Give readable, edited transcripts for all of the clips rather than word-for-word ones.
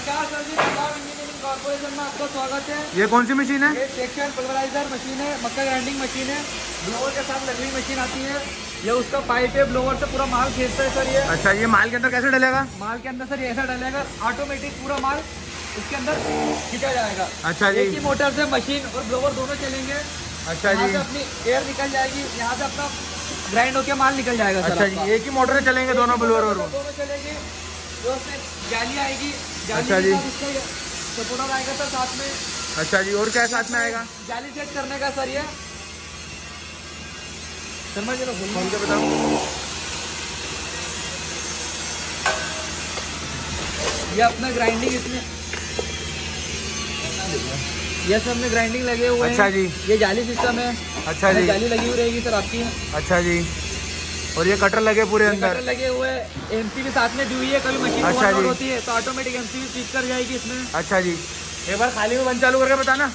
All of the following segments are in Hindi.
नमस्कार सर जी, पंजाब इंजीनियरिंग कॉर्पोरेशन में आपका स्वागत है। ये कौन सी मशीन है? ये सेक्शन पल्वराइजर मशीन है, मक्का ग्राइंडिंग मशीन है। ब्लोअर के साथ लगी हुई मशीन आती है। ये उसका पाइप है, ब्लोअर से पूरा माल खींचता है सर ये। अच्छा, ये माल के अंदर कैसे डलेगा? माल के अंदर सर ये ऐसा डलेगा, ऑटोमेटिक पूरा माल इसके अंदर खींचा जाएगा। अच्छा जी। एक ही मोटर से मशीन और ब्लोअर दोनों चलेंगे। अच्छा जी। अपनी एयर निकल जाएगी, यहाँ से अपना ग्राइंड होकर माल निकल जाएगा। अच्छा जी, एक ही मोटर से चलेंगे दोनों ब्लोअर और दोनों चलेंगे। जो उसमें जाली आएगी, अच्छा जी, सपोर्टर आएगा सर साथ में। अच्छा जी, और क्या साथ में आएगा? जाली सेट करने का सर ये शर्मा जी खोल के बताओ। ये अपना ग्राइंडिंग इसमें ये सब में ग्राइंडिंग लगे हुए हैं। अच्छा जी। ये जाली सिस्टम है। अच्छा जी, जाली लगी हुई रहेगी सर आपकी। अच्छा जी, और ये कटर लगे पूरे अंदर? कटर लगे हुए, एमसीबी साथ में दी हुई है। कभी मशीन अच्छा ओवरलोड जी, होती है तो ऑटोमेटिक एमसीबी स्विच कर जाएगी इसमें। अच्छा जी, एक बार खाली में बंद चालू करके बताना।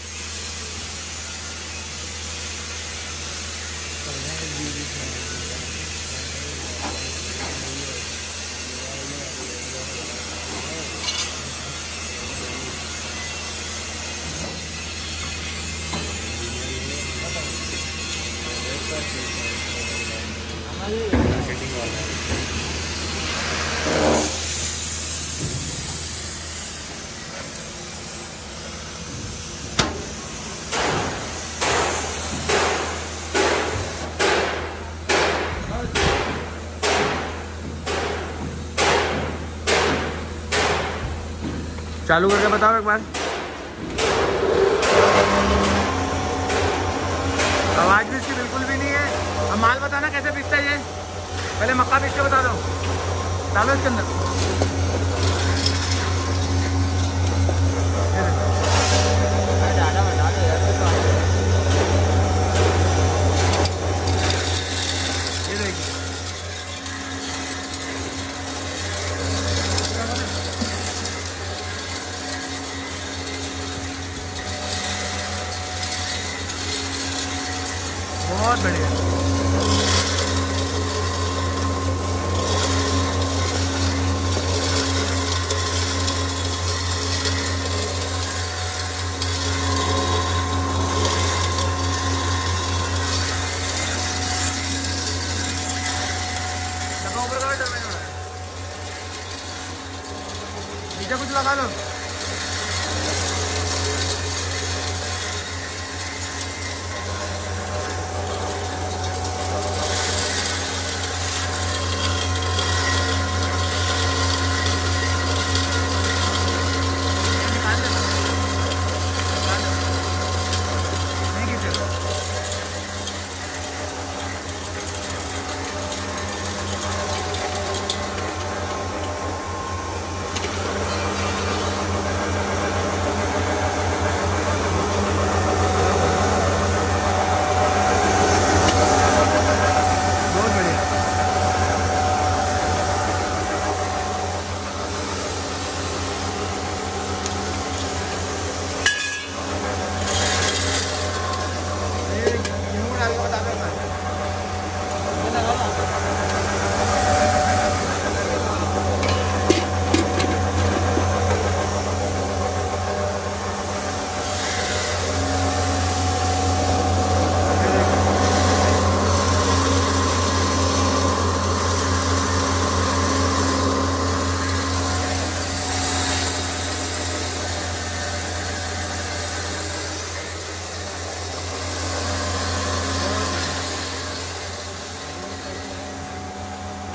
चालू करके बताओ एक बार। आवाज भी इसकी बिल्कुल भी नहीं है। अब माल बताना कैसे पिसता है ये। पहले मक्का पीस के बता दो। डालो इसके अंदर। ये देखिए, बहुत बढ़िया। नीचे कुछ लगा लो।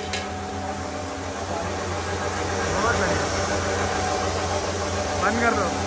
बंद कर दो।